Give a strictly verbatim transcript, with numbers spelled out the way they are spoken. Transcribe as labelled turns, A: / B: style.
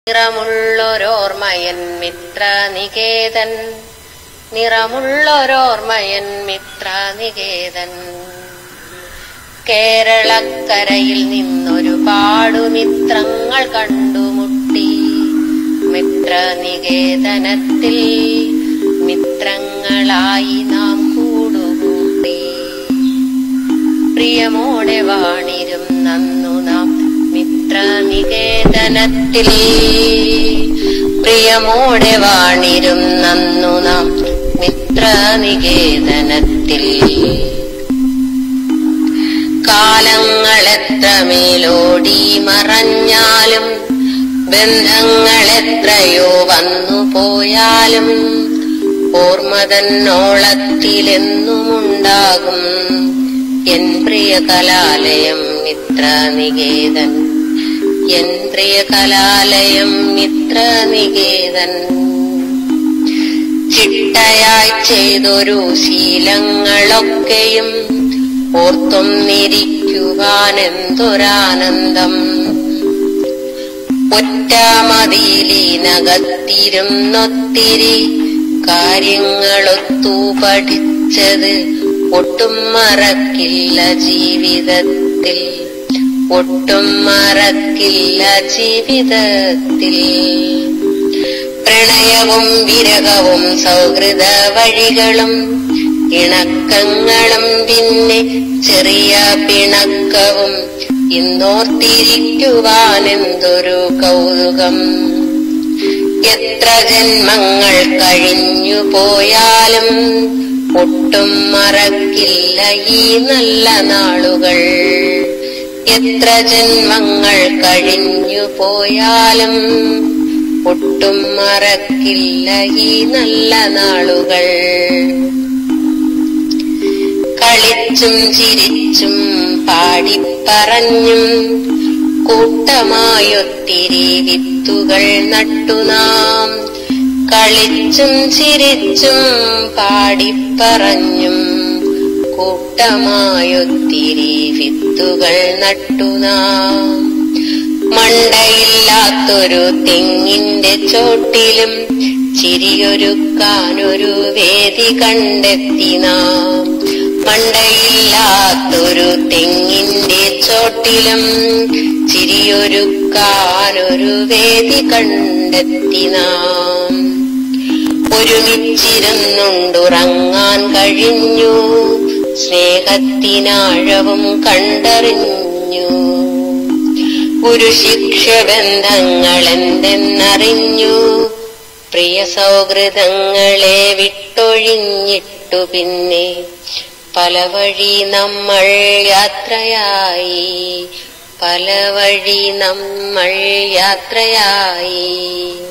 A: നിറമുള്ളൊരോർമ്മയൻ മിത്രനികേതൻ നിറമുള്ളൊരോർമ്മയൻ മിത്രനികേതൻ കേരളക്കരയിൽ നിന്നൊരുപാടു മിത്രങ്ങൾ കണ്ടുമുട്ടി. മിത്രനികേതനത്തിൽ മിത്രങ്ങളായി നാം കൂടുകൂട്ടി. പ്രിയമോടെ വാണിരുന്നന്നു നാം മിത്രനികേതനത്തിൽ. പ്രിയമോടെ വാണിരുന്നന്നു നാം മിത്രനികേതനത്തിൽ. കാലങ്ങളെത്ര മേലോടി മറഞ്ഞാലും ബന്ധങ്ങളെത്രയോ വന്നു പോയാലും ഓർമ്മതന്നോളത്തിലെന്നുമുണ്ടാകും എൻ പ്രിയ കലാലയം മിത്രനികേതൻ. എൻ പ്രിയ കലാലയം മിത്രനികേതൻ. ചിട്ടയായി ചെയ്തൊരു ശീലങ്ങളൊക്കെയും ഓർത്തൊന്നിരിക്കുവാനെന്തൊരാനന്ദം. ഒറ്റമതിലിനകത്തിരുന്നൊത്തിരി കാര്യങ്ങളൊത്തു പഠിച്ചത് ഒട്ടും മറക്കില്ല ജീവിതത്തിൽ. ഒട്ടും മറക്കില്ല ജീവിതത്തിൽ. പ്രണയവും വിരഹവും സൗഹൃദ വഴികളും ഇണക്കങ്ങളും പിന്നെ ചെറിയ പിണക്കവും ഇന്നോർത്തിരിക്കുവാനെന്തൊരു കൗതുകം. എത്ര ജന്മങ്ങൾ കഴിഞ്ഞു പോയാലും ഒട്ടും മറക്കില്ല ഈ നല്ല നാളുകൾ. എത്ര ജന്മങ്ങൾ കഴിഞ്ഞു പോയാലും ഒട്ടും മറക്കില്ല ഈ നല്ല നാളുകൾ. കളിച്ചും ചിരിച്ചും പാടിപ്പറഞ്ഞും കൂട്ടമായൊത്തിരി വിത്തുകൾ നട്ടു നാം. കളിച്ചും ചിരിച്ചും പാടിപ്പറഞ്ഞും കൂട്ടമായൊത്തിരി വിത്തുകൾ നട്ടു നാം. മണ്ടയില്ലാത്തൊരു തെങ്ങിന്റെ ചോട്ടിലും ചിരിയൊരുക്കാനൊരു വേദി കണ്ടെത്തി നാം. മണ്ടയില്ലാത്തൊരു തെങ്ങിന്റെ ചോട്ടിലും ചിരിയൊരുക്കാനൊരു വേദി കണ്ടെത്തി നാം. ഒരുമിച്ചിരുന്നുണ്ടുറങ്ങാൻ കഴിഞ്ഞു. സ്നേഹത്തിനാഴവും കണ്ടറിഞ്ഞു. ഒരു ശിക്ഷ ബന്ധങ്ങളെന്തെന്നറിഞ്ഞു. പ്രിയ സൗഹൃദങ്ങളെ വിട്ടൊഴിഞ്ഞിട്ടു പിന്നെ പല വഴി നമ്മൾ യാത്രയായി. പല വഴി നമ്മൾ യാത്രയായി.